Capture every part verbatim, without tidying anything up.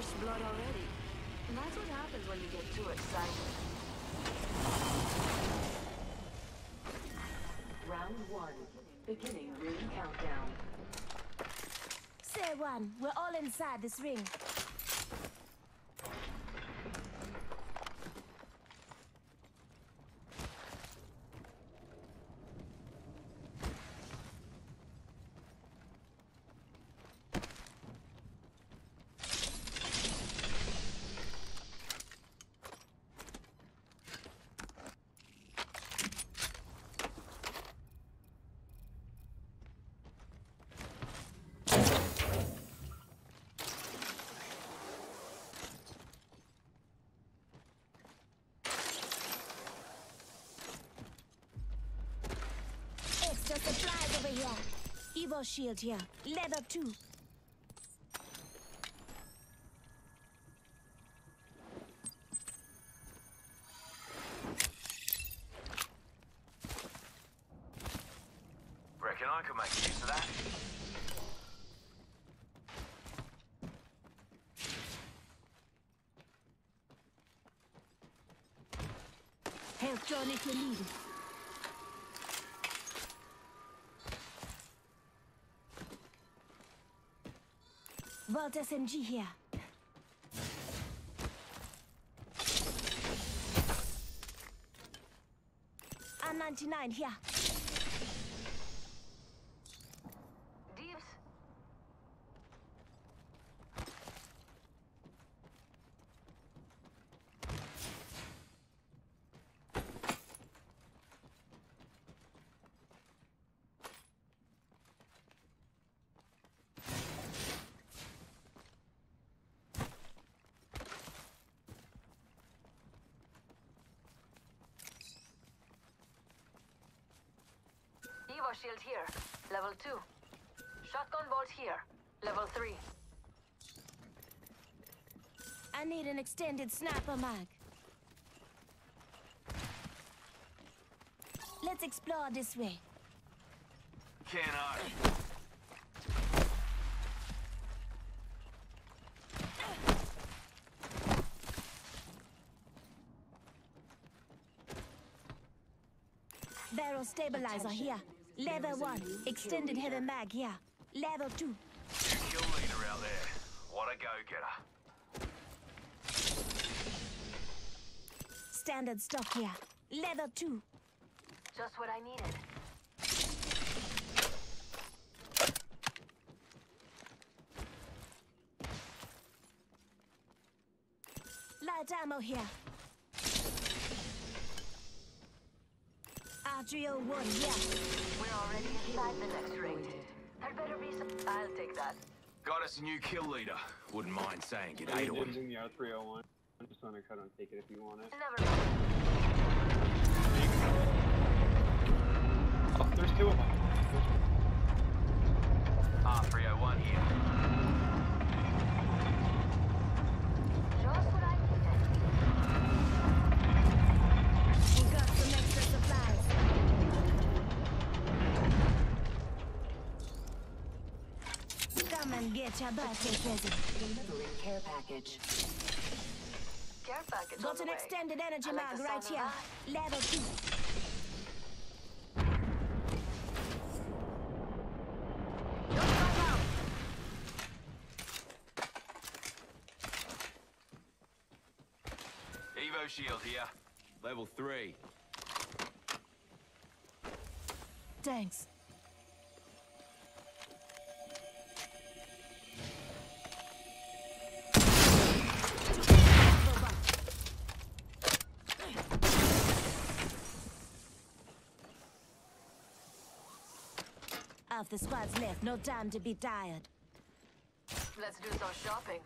First blood already. And that's what happens when you get too excited. Round one. Beginning ring countdown. Say one, we're all inside this ring. Extra supplies over here. Evo shield here. Leather two. Reckon I could make use of that. Help John if you need it. Vault S M G here. R ninety-nine here. Deeps. Evo shield here, level two. Shotgun bolt here, level three. I need an extended sniper mag. Let's explore this way. Can't I? Barrel stabilizer here. Level one. Extended heavy mag here. Level two. New kill leader out there. What a go-getter. Standard stock here. Level two. Just what I needed. Light ammo here. Arterial one here. We're already inside the next ring. There better be some. I'll take that. Got us a new kill leader. Wouldn't mind saying good I day to did him. in the R three oh one. I'm just gonna cut and take it if you want it. Never mind. Oh, there's two of them. R three oh one here. Just what I needed. We got some extra supplies. Come and get your birthday present. Delivering care package. Care package. Got on the an way. extended energy I like mag the right sound here. of Level two. Just right now. Evo shield here. Level three. Thanks. Half the squad's left, no time to be tired. Let's do some shopping.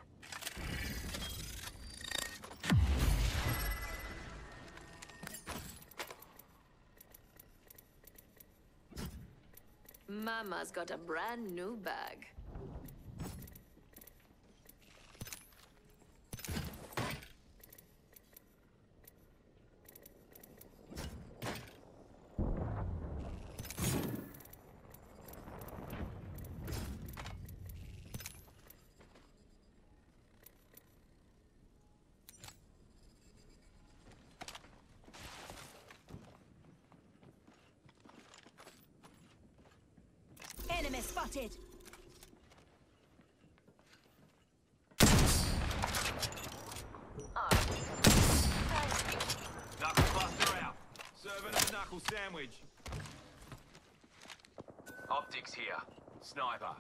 Mama's got a brand new bag. Enemy spotted. Knuckle cluster out. Serving a knuckle sandwich. Optix here. Sniper.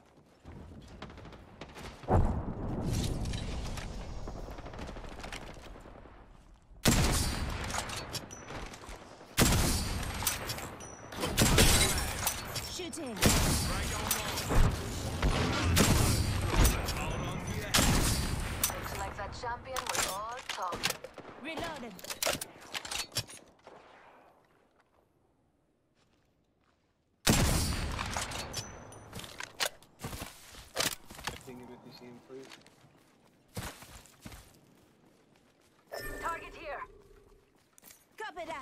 Shooting. Looks like that champion was all talk. Reloading. Ping him if you see him, please. Target here. Copy that.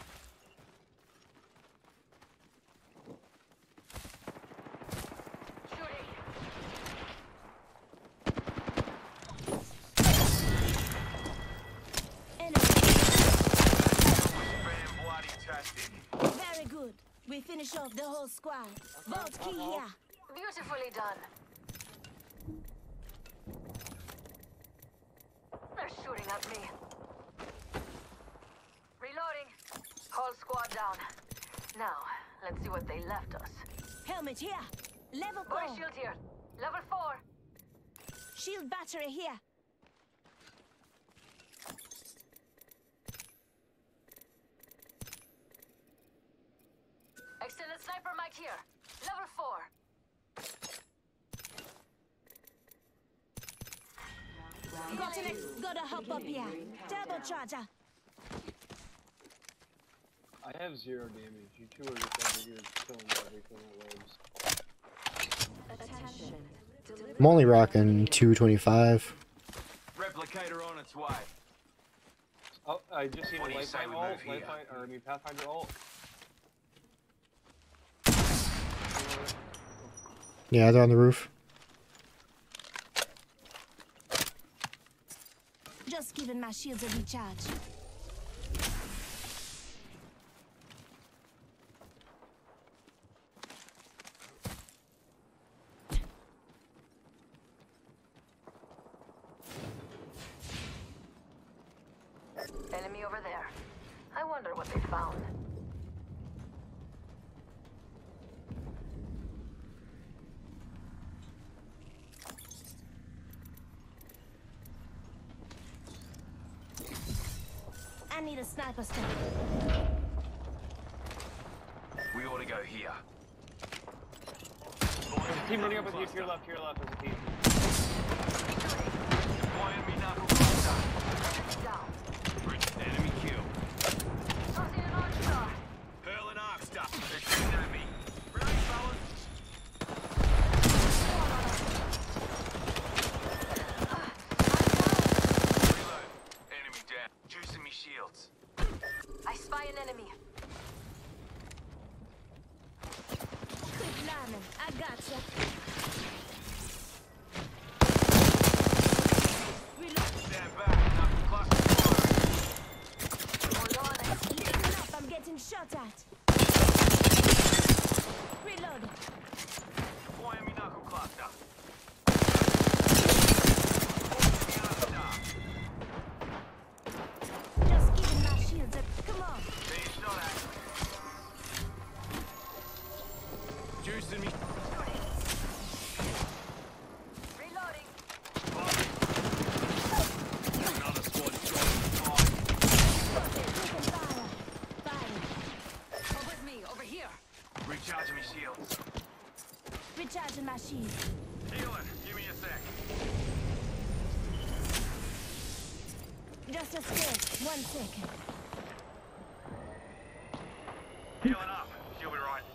Shooting. Enemy. Bam, bloody tastic. Very good. We finish off the whole squad. Vault key here. Beautifully done. They're shooting at me. Reloading. Whole squad down. Now, let's see what they left us. Helmet here. Level Boy four. shield here. Level four. Shield battery here. Extended sniper mic here. Level four. Got an ex. Gotta hop up here. Turbocharger. I have zero damage. You two are just over here killing everything that lives. I'm only rocking two twenty-five. Replicator on its way. Oh, I just seen a What do you say Lifeline we ult, move here? Lifeline, or I mean Pathfinder ult. Yeah, they're on the roof. Just giving my shields a recharge. Enemy over there. I wonder what they found. I need a sniper stun. We ought to go here. There's a team running up with you to your left, to your left, there's a team. Deploying me knuckle cluster. Down. Enemy kill. Tossing an arc star. Hurling arc stuff. They're shooting at me. Right, fellas. Reload. Enemy down. Juicing me shields. I spy an enemy. Quick lineman. I gotcha. Reload. Stand back. Knuckle cluster firing. Hold on. Listen up. I'm getting shot at. Reload. Deploying me knuckle cluster. Just giving my shields a. Come on. Being shot at. Juicing me. Reloading. Another squad shot. Taking fire. Fire. Come with me. Over here. Recharging me shields. Recharging my shield. Healing. Give me a sec. Just a sec. One second. Healing up. She'll be right.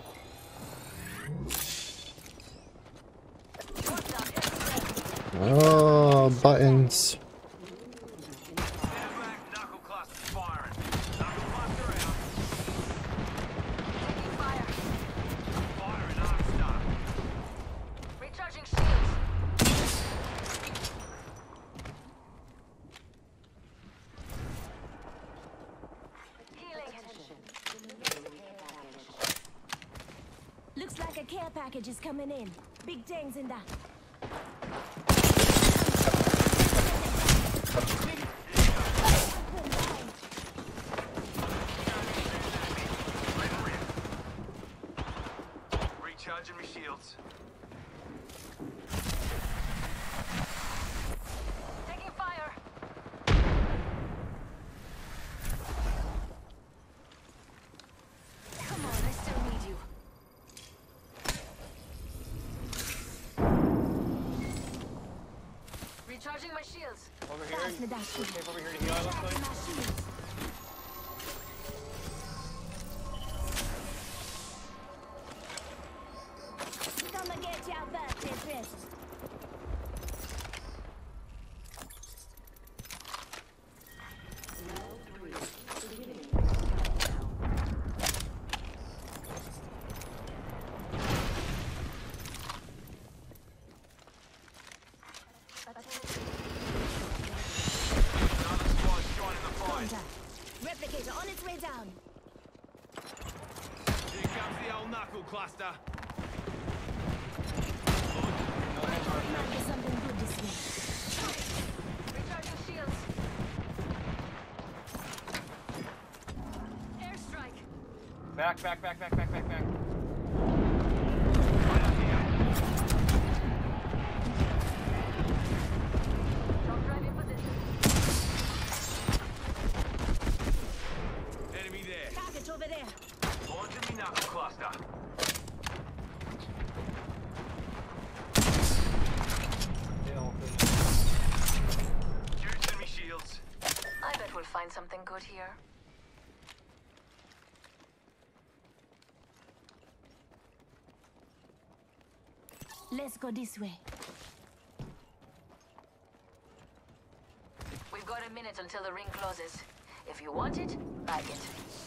What's up? Oh, buttons. Stand back. Knuckle cluster firing. Knuckle cluster out. Taking fire. Firing arc star. Recharging shields. Healing. Looks like a care package is coming in. Big things in that. Recharging my shields. Taking fire. Come on, I still need you. Recharging my shields. Over here. Pass me that shield. Tape over here to heal. It looks Recharging like. my shields. Come and get your birthday dressed. Another squad's joining the fight. Contact. Replicator on its way down. Here comes the old knuckle cluster. Might be something good this week. Recharging shields. Airstrike. Back, back, back, back, back, back, back. Drop drive in position. Enemy there. Target over there. Launching me knuckle cluster. They all finished. Juicing me shields. I bet we'll find something good here. Let's go this way. We've got a minute until the ring closes. If you want it, bag it.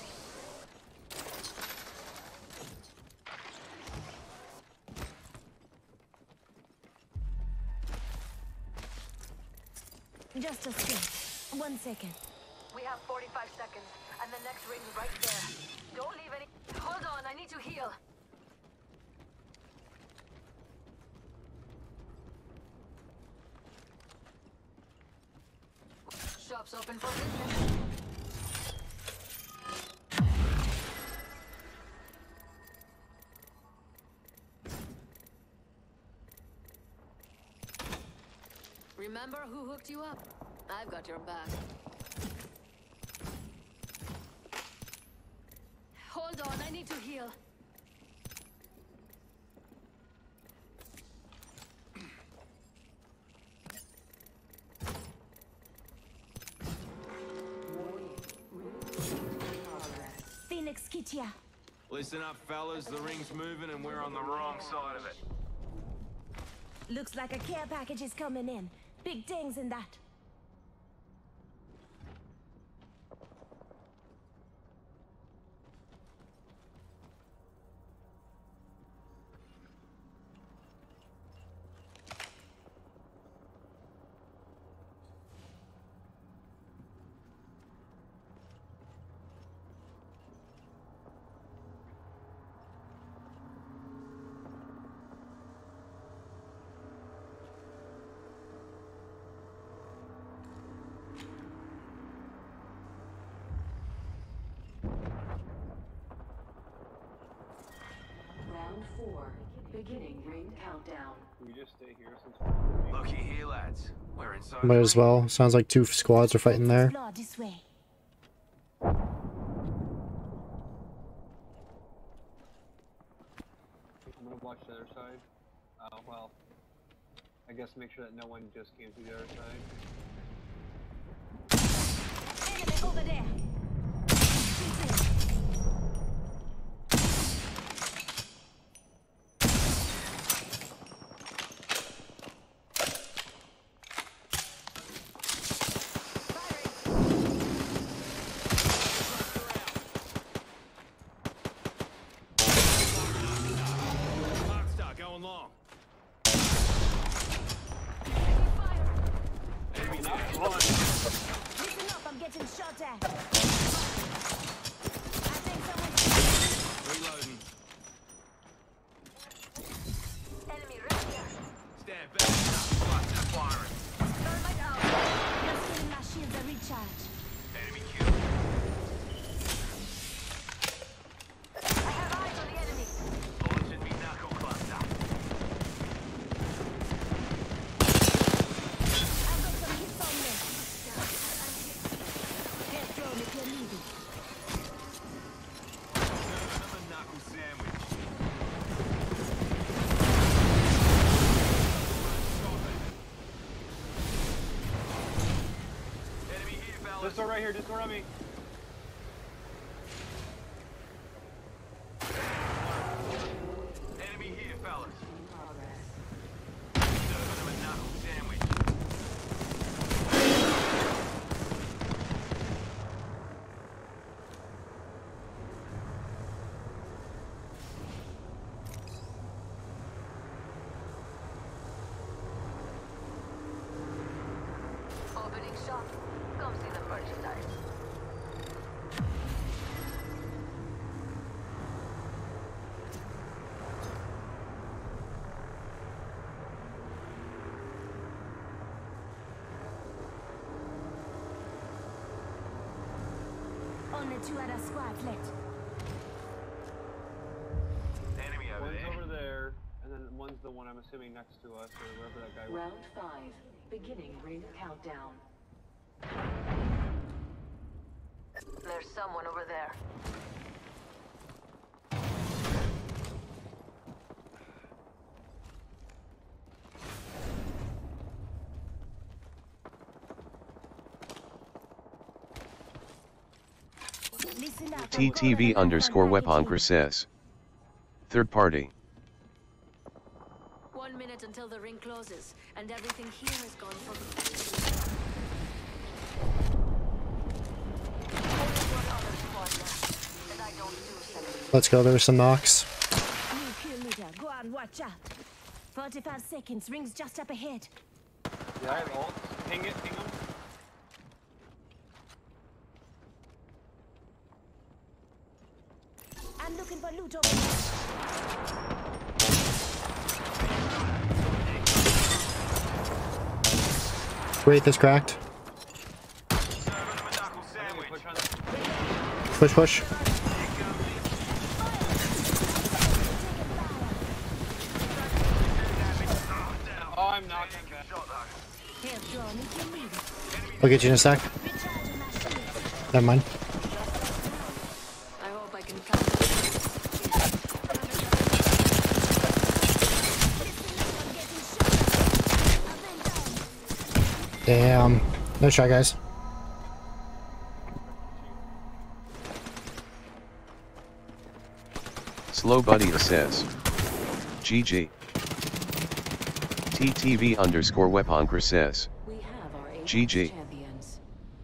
Just a sec. One second. We have forty-five seconds, and the next ring's right there. Don't leave any... Hold on, I need to heal. Shop's open for business. Remember who hooked you up? I've got your back. Hold on, I need to heal. Phoenix Kitia. Listen up, fellas. The ring's moving and we're on the wrong side of it. Looks like a care package is coming in. Big things in that. Round four, beginning ring countdown. Can we just stay here since we're Looky here, lads. We're inside. Might the as ring. well. Sounds like two squads are fighting there. Explore this way. I'm gonna watch the other side. Oh, well. I guess make sure that no one just came through the other side. Enemy over there. Rockstar going long. Enemy there. Listen up, I'm getting shot at. I think someone's... Reloading. right here, just around me. Enemy here, fellas. Progress. Serving them a knuckle sandwich. Opening shop. Come see the merchandise. Only two other squads left. Enemy over One's there. over there, and then one's the one I'm assuming next to us, or wherever that guy was. Round five. Beginning ring countdown. There's someone over there. Listen up. T T V underscore weapon says. Third party. One minute until the ring closes, and everything here is gone for Let's go. There's some knocks. New kill leader. Go on, watch out. forty-five seconds. Rings just up ahead. Yeah, I have ult. Ping it, ping him. I'm looking for loot over here. Wraith is cracked. Serving them a knuckle sandwich. Push on that. Push, push. Oh, I'm knocking back. Shot though. Help draw me kill leader. I'll get you in a sec. Recharging my shields. Never mind. I hope I can come. Damn. No shot, guys. Slow Buddy says. G G. T T V underscore weapon says. We have our Apex G G. champions.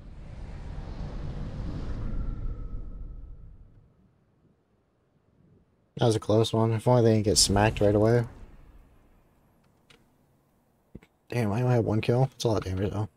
That was a close one. If only they didn't get smacked right away. Damn, I only had one kill. That's a lot of damage though.